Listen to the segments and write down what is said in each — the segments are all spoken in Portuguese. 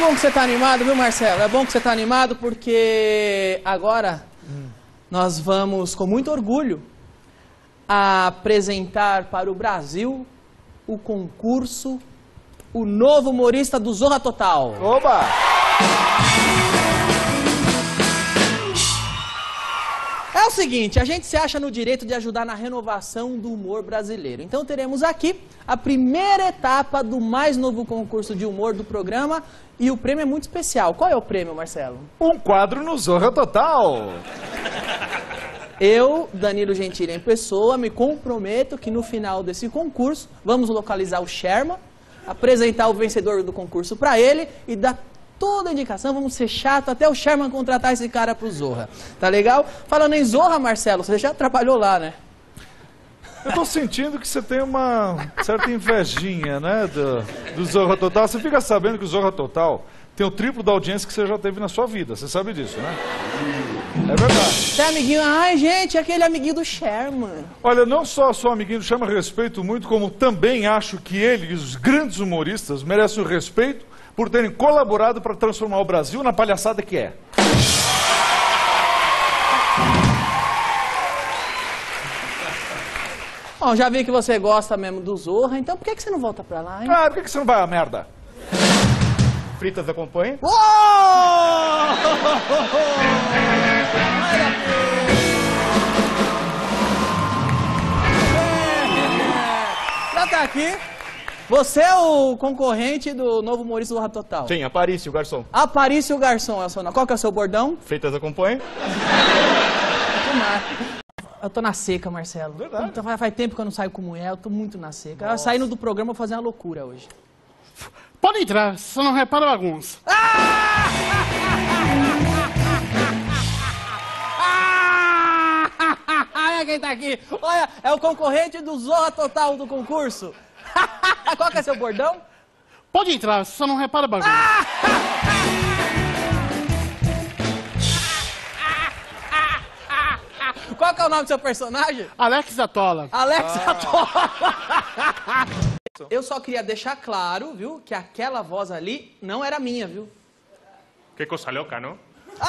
bom que você tá animado, viu, Marcelo? É bom que você tá animado porque agora nós vamos, com muito orgulho, apresentar para o Brasil o concurso O Novo Humorista do Zorra Total. Oba! É o seguinte, a gente se acha no direito de ajudar na renovação do humor brasileiro. Então teremos aqui a primeira etapa do mais novo concurso de humor do programa e o prêmio é muito especial. Qual é o prêmio, Marcelo? Um quadro no Zorra Total. Eu, Danilo Gentili em pessoa, me comprometo que no final desse concurso vamos localizar o Sherman, apresentar o vencedor do concurso para ele e dar toda a indicação, vamos ser chato até o Sherman contratar esse cara pro Zorra. Tá legal? Falando em Zorra, Marcelo, você já trabalhou lá, né? Eu tô sentindo que você tem uma certa invejinha, né, do Zorra Total. Você fica sabendo que o Zorra Total tem o triplo da audiência que você já teve na sua vida. Você sabe disso, né? É verdade. Você é amiguinho? Ai, gente, aquele amiguinho do Sherman. Olha, não só sou amiguinho do Sherman, respeito muito, como também acho que ele e os grandes humoristas merecem o respeito por terem colaborado para transformar o Brasil na palhaçada que é. Bom, já vi que você gosta mesmo do Zorra, então por que você não volta pra lá, hein? Ah, por que você não vai à merda? Fritas acompanha? Uou! Já tá aqui. Você é o concorrente do novo humorista do Zorra Total? Sim, Aparício, o garçom. Aparício o garçom é o seu nome. Qual que é o seu bordão? Fritas acompanha? Eu tô na seca, Marcelo. Verdade. Então, faz tempo que eu não saio com mulher, eu tô muito na seca. Saindo do programa, eu vou fazer uma loucura hoje. Pode entrar, só não repara a bagunça. Olha quem tá aqui. Olha, é o concorrente do Zorra Total do concurso. Qual que é seu bordão? Pode entrar, só não repara a bagunça. Qual que é o nome do seu personagem? Alex Atola. Alex Atola. Eu só queria deixar claro, viu, que aquela voz ali não era minha, viu? Qué cosa loca, ¿no?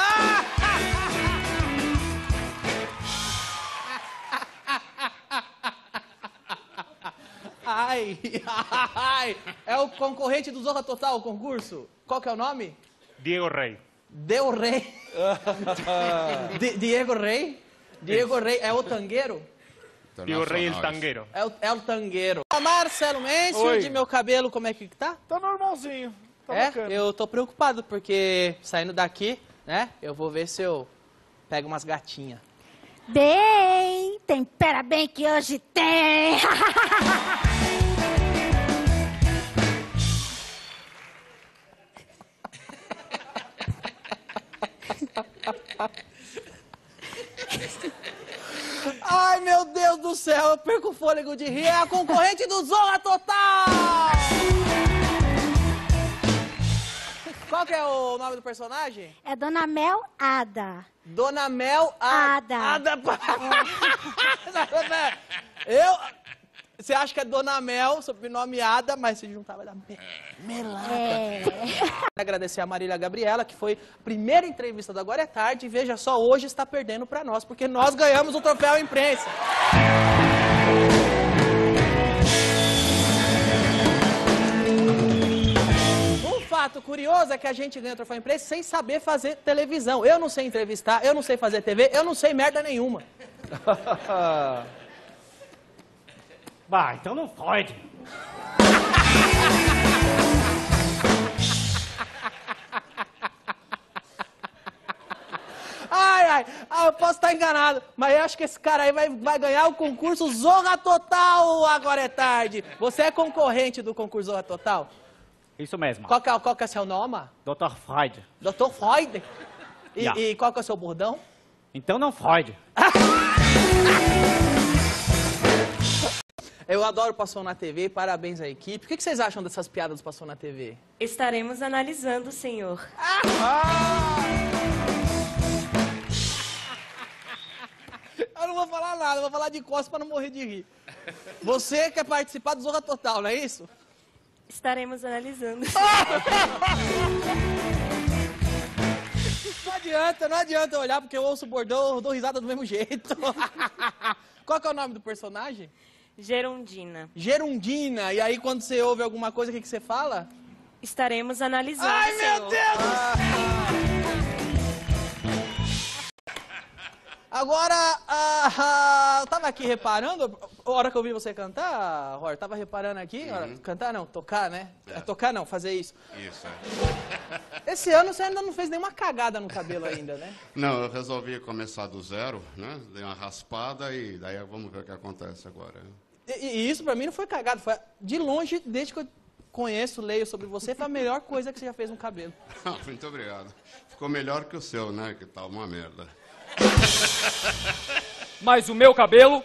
Ai, ai, é o concorrente do Zorra Total, o concurso. Qual que é o nome? Diego Rey. Deu Rei. Diego Rei? Diego Rei é o tangueiro? Diego Rey el tanguero. É o tangueiro. Marcelo Mencio, Oi. de meu cabelo, como é que tá? Tá normalzinho. Tá É, bacana. eu tô preocupado, porque saindo daqui, né, eu vou ver se eu pego umas gatinhas. Bem, tempera bem que hoje tem. Ai, meu Deus do céu, eu perco o fôlego de rir. É a concorrente do Zorra Total! Qual que é o nome do personagem? É Dona Mel Ada. Dona Mel Ada. Você acha que é Dona Mel, sobrenome Ada, mas se juntar vai dar Melada. É. Agradecer a Marília Gabriela, que foi a primeira entrevista do Agora é Tarde. E veja só, hoje está perdendo para nós, porque nós ganhamos o troféu imprensa. Um fato curioso é que a gente ganha o troféu imprensa sem saber fazer televisão. Eu não sei entrevistar, eu não sei fazer TV, eu não sei merda nenhuma. Bah, então não pode. Ai, eu posso estar enganado, mas eu acho que esse cara aí vai ganhar o concurso Zorra Total Agora é Tarde. Você é concorrente do concurso Zorra Total? Isso mesmo. Qual que é o seu nome? Dr. Freud. Dr. Freud? Yeah. E qual que é o seu bordão? Então não Freud. Eu adoro Passou na TV, parabéns à equipe. O que vocês acham dessas piadas do Passou na TV? Estaremos analisando, senhor. Eu não vou falar nada, eu vou falar de costas para não morrer de rir. Você quer participar do Zorra Total, não é isso? Estaremos analisando. Não adianta olhar, porque eu ouço o bordão, eu dou risada do mesmo jeito. Qual que é o nome do personagem? Gerundina. Gerundina. E aí, quando você ouve alguma coisa, o que você fala? Estaremos analisando, Ai, senhor. meu Deus! Agora, eu tava aqui reparando, a hora que eu vi você cantar, Rory, tava reparando aqui, cantar não, tocar, né? Tocar não, fazer isso. Isso, Esse ano você ainda não fez nenhuma cagada no cabelo ainda, né? Não, eu resolvi começar do zero, né? Dei uma raspada e daí vamos ver o que acontece agora. E isso pra mim não foi cagada, foi de longe, desde que eu conheço, leio sobre você, foi a melhor coisa que você já fez no cabelo. Muito obrigado. Ficou melhor que o seu, né? Que tá uma merda. Mas o meu cabelo...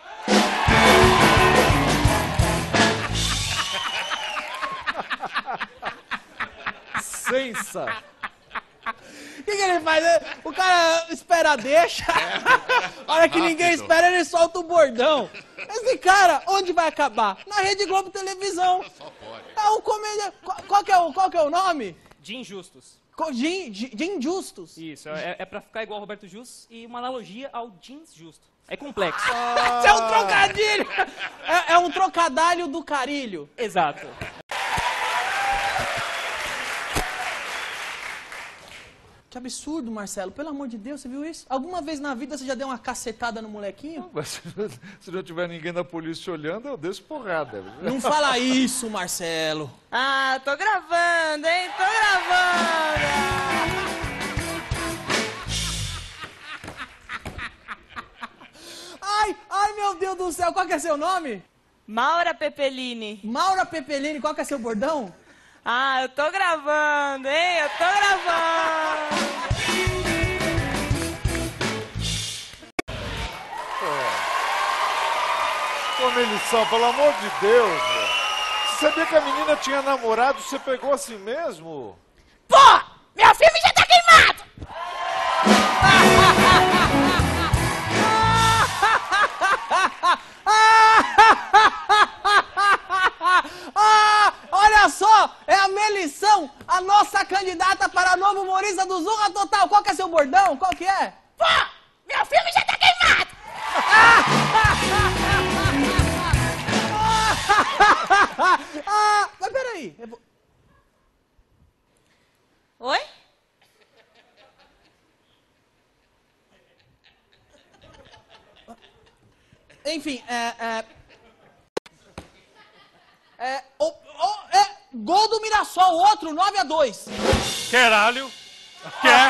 Sensa! O que ele faz? O cara espera, deixa. A hora que ninguém Rápido. espera, ele solta o bordão. Esse cara, onde vai acabar? Na Rede Globo Televisão. Só pode. É um comediante. Qual que é o nome? De injustos. De Injustos. Isso, é pra ficar igual ao Roberto Justus e uma analogia ao jeans justo. É complexo. Isso é um trocadilho. É um trocadalho do carilho. Exato. Que absurdo, Marcelo. Pelo amor de Deus, você viu isso? Alguma vez na vida você já deu uma cacetada no molequinho? Mas se não tiver ninguém da polícia olhando, eu desço porrada. Não fala isso, Marcelo. Ah, tô gravando, hein? Tô gravando. Ai, meu Deus do céu. Qual que é seu nome? Maura Pepelini. Maura Pepelini. Qual que é seu bordão? Ah, eu tô gravando, hein? Eu tô gravando. Ô, Melissão, pelo amor de Deus, velho. Você sabia que a menina tinha namorado, você pegou assim mesmo? Pô, meu filme já tá queimado! Olha só, é a Melição, a nossa candidata para novo humorista do Zorra Total. Qual que é seu bordão? Qual que é? Pô, meu filme já tá queimado! Mas peraí. Oi? Enfim, gol do Mirassol, outro, 9-2. Caralho. Quer?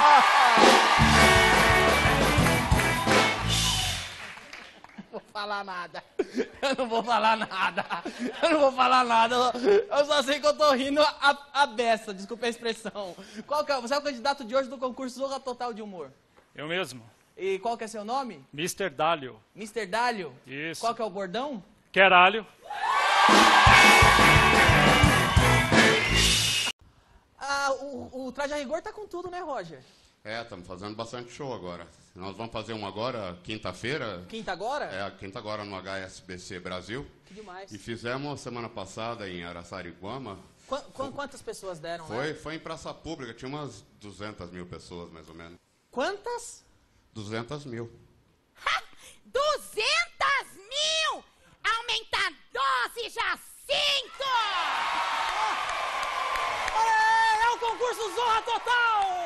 Não vou falar nada. Eu não vou falar nada. Eu não vou falar nada. Eu só sei que eu tô rindo a beça, desculpa a expressão. Você é o candidato de hoje do concurso Zorra Total de Humor. Eu mesmo. E qual que é seu nome? Mr. Dálio. Mr. Dálio? Isso. Qual que é o bordão? Caralho. O Traje a Rigor tá com tudo, né, Roger? Estamos fazendo bastante show agora. Nós vamos fazer um agora, quinta-feira. Quinta agora? Quinta agora no HSBC Brasil. Que demais. E fizemos semana passada em Araçariguama. Quantas pessoas deram, né? Foi em praça pública, tinha umas 200 mil pessoas, mais ou menos. Quantas? 200 mil. 200 mil! Aumenta a dose, Jacinto! É o concurso Zorra Total!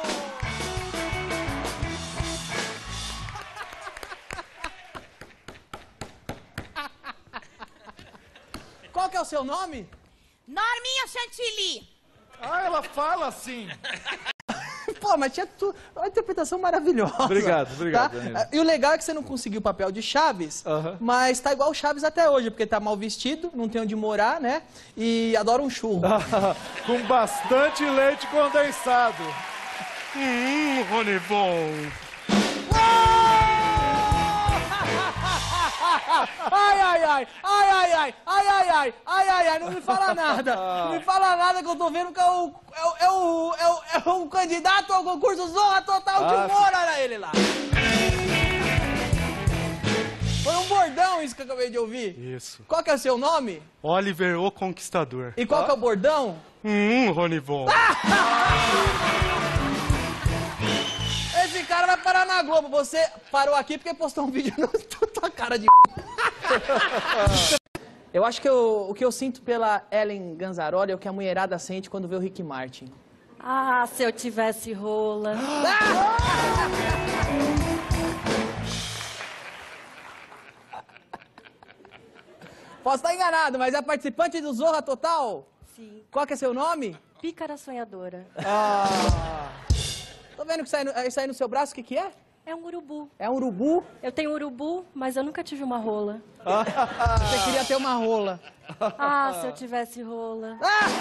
Qual que é o seu nome? Norminha Chantilly! Ah, ela fala assim. Pô, mas tinha uma interpretação maravilhosa. Obrigado, tá? Danilo. E o legal é que você não conseguiu o papel de Chaves, mas tá igual o Chaves até hoje, porque tá mal vestido, não tem onde morar, né? E adora um churro. Com bastante leite condensado. Rony bom. Ai, não me fala nada. Não me fala nada que eu tô vendo que é o candidato ao concurso Zorra Total de Humor, olha ele lá. Foi um bordão, isso que eu acabei de ouvir? Isso. Qual que é o seu nome? Oliver o Conquistador. E qual que é o bordão? Ronivon. Esse cara vai parar na Globo. Você parou aqui porque postou um vídeo na tua cara de... Eu acho que o que eu sinto pela Ellen Ganzaroli é o que a mulherada sente quando vê o Rick Martin. Ah, se eu tivesse rola. Posso estar enganado, mas é participante do Zorra Total? Sim. Qual que é seu nome? Pícara sonhadora. Tô vendo que isso aí no seu braço, o que que é? É um urubu. É um urubu? Eu tenho urubu, mas eu nunca tive uma rola. Você queria ter uma rola. Ah, se eu tivesse rola.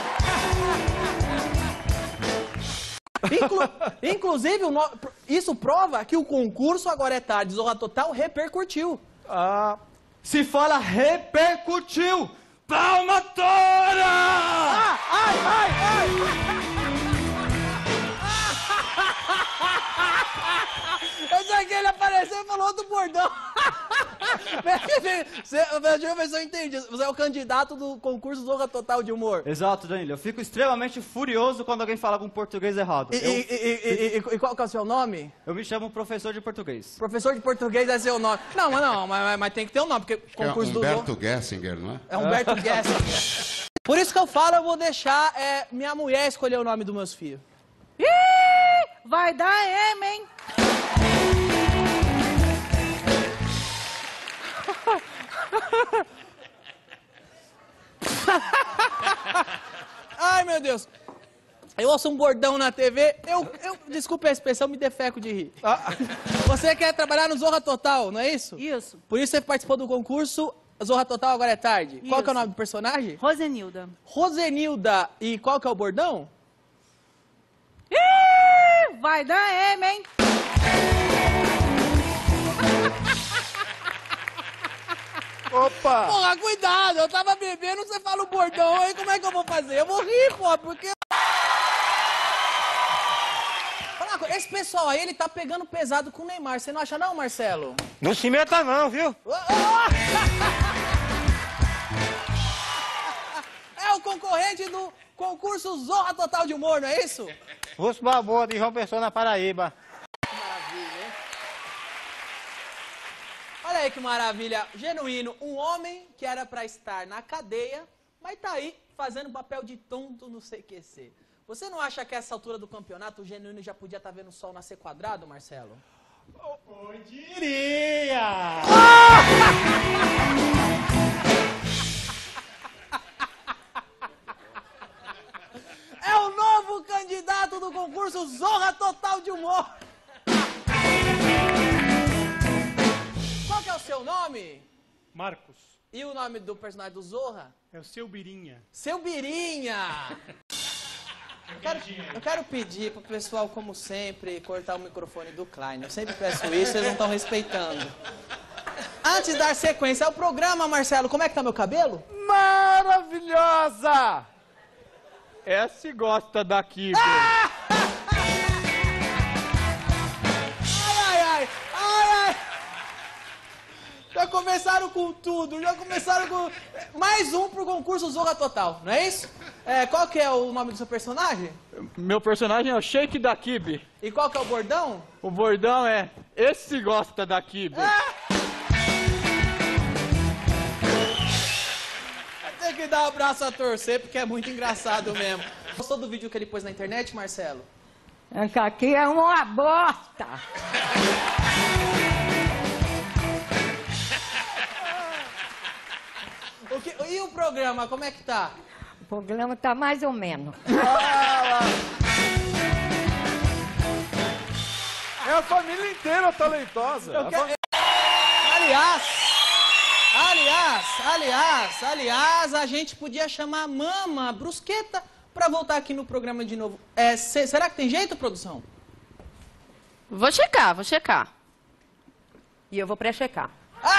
Inclusive, isso prova que o concurso Agora é Tarde, Zorra Total, repercutiu. Se fala repercutiu! Palma toda! Ai! Eu sei que ele apareceu e falou do bordão. Deixa eu ver se eu entendi. Você é o candidato do concurso Zorra Total de Humor. Exato, Danilo. Eu fico extremamente furioso quando alguém fala com português errado. E qual que é o seu nome? Eu me chamo professor de português. Professor de português é seu nome. Mas tem que ter um nome, porque concurso do Humberto Gessinger, não é? É Humberto Gessinger. Por isso que eu falo, eu vou deixar minha mulher escolher o nome dos meus filhos. Vai dar M, hein? Ai, meu Deus. Eu ouço um bordão na TV, desculpe a expressão, me defeco de rir. Você quer trabalhar no Zorra Total, não é isso? Isso. Por isso você participou do concurso Zorra Total Agora é Tarde. Qual que é o Isso. nome do personagem? Rosenilda. Rosenilda. E qual que é o bordão? Vai dar M, hein? Opa! Porra, cuidado, eu tava bebendo, você fala o bordão, aí como é que eu vou fazer? Eu vou rir, pô, porque... Fala uma coisa, esse pessoal aí, ele tá pegando pesado com o Neymar, você não acha não, Marcelo? Não se meta não, viu? É o concorrente do concurso Zorra Total de Humor, não é isso? Russo Balboa de João Pessoa na Paraíba. Maravilha, hein? Olha aí que maravilha, genuíno, um homem que era pra estar na cadeia, mas tá aí fazendo papel de tonto no CQC. Você não acha que a essa altura do campeonato o genuíno já podia estar vendo o sol nascer quadrado, Marcelo? Diria! É o novo candidato do concurso Zorra Total de Humor. Qual que é o seu nome? Marcos, E o nome do personagem do Zorra? é o seu Birinha. Seu Birinha! Eu quero pedir pro pessoal, como sempre, cortar o microfone do Klein. Eu sempre peço isso, vocês não estão respeitando. Antes de dar sequência ao programa, Marcelo, como é que tá meu cabelo? Maravilhosa! Essa gosta daqui, viu? Ai! Já começaram com tudo, já começaram com... Mais um pro concurso Zorra Total, não é isso? Qual que é o nome do seu personagem? Meu personagem é o Sheik da Kibe. E qual que é o bordão? O bordão é esse gosta da Kibe. Tem que dar um abraço a torcer, porque é muito engraçado mesmo. Gostou do vídeo que ele pôs na internet, Marcelo? Aqui é uma bosta. E o programa, como é que tá? O programa tá mais ou menos. É a família inteira talentosa. Aliás, a gente podia chamar a Mama Brusqueta pra voltar aqui no programa de novo. Será que tem jeito, produção? Vou checar. E eu vou pré-checar.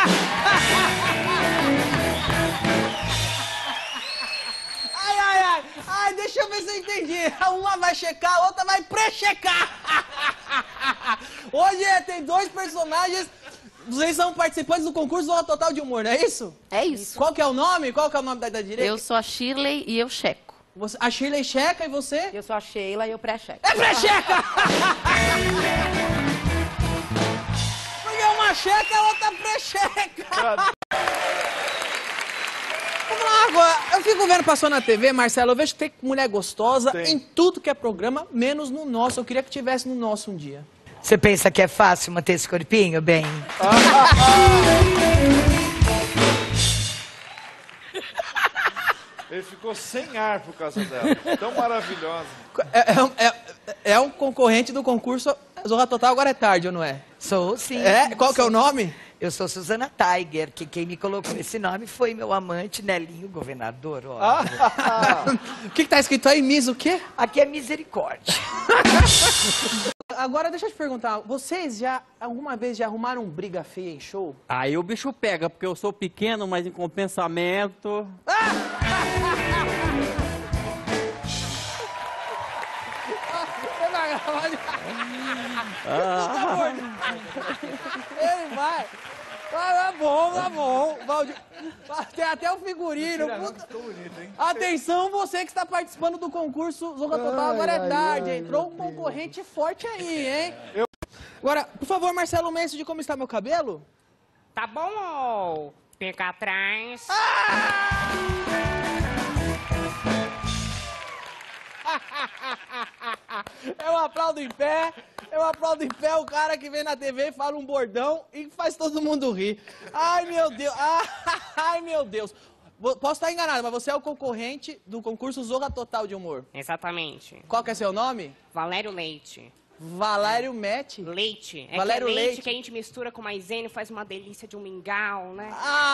Ai, deixa eu ver se eu entendi. Uma vai checar, a outra vai pré-checar. Hoje tem dois personagens Vocês são participantes do concurso Zorra Total de Humor, não é isso? É isso. Qual que é o nome? Qual que é o nome da direita? Eu sou a Shirley e eu checo. A Shirley checa e você? Eu sou a Sheila e eu pré-checo. É pré-checa! Porque uma checa é outra pré-checa. Vamos lá agora. Eu fico vendo, passou na TV, Marcelo, eu vejo que tem mulher gostosa em tudo que é programa, menos no nosso. Eu queria que tivesse no nosso um dia. Você pensa que é fácil manter esse corpinho, bem? Ele ficou sem ar por causa dela. Tão maravilhosa. É um concorrente do concurso Zorra Total Agora é Tarde, ou não é? Sou, sim. É? Qual que é o nome? Eu sou Susana Tiger, que quem me colocou esse nome foi meu amante Nelinho Governador. Ó. O que tá escrito aí? Miss o quê? Aqui é misericórdia. Agora, deixa eu te perguntar, vocês já, alguma vez, já arrumaram briga feia em show? Aí o bicho pega, porque eu sou pequeno, mas em compensamento... Ele vai. Tá bom. Tem até o figurino. Atenção, você que está participando do concurso Zorra Total Agora é Tarde. Entrou um concorrente forte aí, hein? Agora, por favor, Marcelo Mendes, de como está meu cabelo? Tá bom, fica atrás. Eu aplaudo em pé o cara que vem na TV, fala um bordão e faz todo mundo rir. Ai, meu Deus, ai, meu Deus. Posso estar enganado, mas você é o concorrente do concurso Zorra Total de Humor. Exatamente. Qual que é seu nome? Valério Leite. Valério Mete? Leite. É Valério que é leite Leite que a gente mistura com maisena e faz uma delícia de um mingau, né?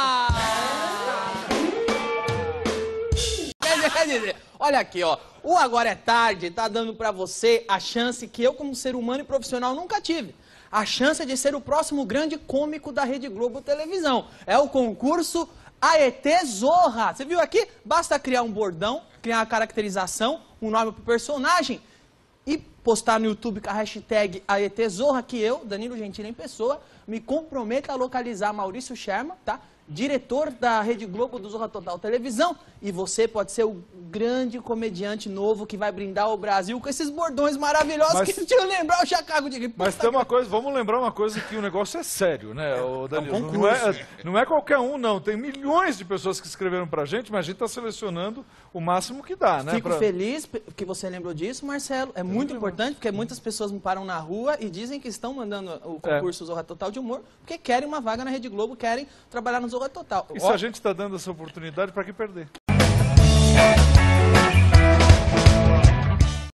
Quer dizer, olha aqui, ó. O Agora é Tarde tá dando pra você a chance que eu, como ser humano e profissional, nunca tive. A chance de ser o próximo grande cômico da Rede Globo Televisão. É o concurso Aetê Zorra. Você viu aqui? Basta criar um bordão, criar uma caracterização, um nome pro personagem e postar no YouTube com a hashtag Aetê Zorra, que eu, Danilo Gentili em pessoa, me comprometo a localizar Maurício Sherman, tá? Diretor da Rede Globo do Zorra Total Televisão, e você pode ser o grande comediante novo que vai brindar o Brasil com esses bordões maravilhosos que te lembrar o Chicago de Gripe. Mas tem uma coisa, vamos lembrar uma coisa, que o negócio é sério, né, Danilo? Não é qualquer um, não. Tem milhões de pessoas que escreveram pra gente, mas a gente tá selecionando o máximo que dá, né? Fico feliz que você lembrou disso, Marcelo. É muito importante, porque muitas pessoas me param na rua e dizem que estão mandando o concurso Zorra Total de Humor, porque querem uma vaga na Rede Globo, querem trabalhar no Zorra Total. E se a gente está dando essa oportunidade, para que perder?